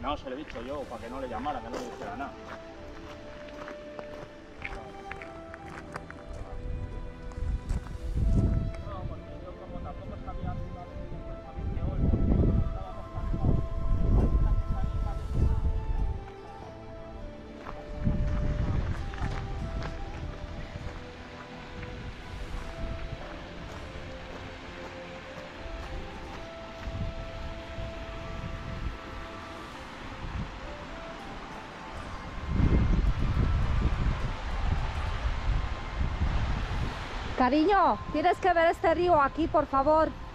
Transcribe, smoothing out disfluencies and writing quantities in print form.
No, se lo he dicho yo, para que no le llamara, que no le dijera nada. No, porque yo como tampoco sabía si iba a venir exactamente hoy, porque estábamos cansados, la que salía Cariño, tienes que ver este río aquí, por favor.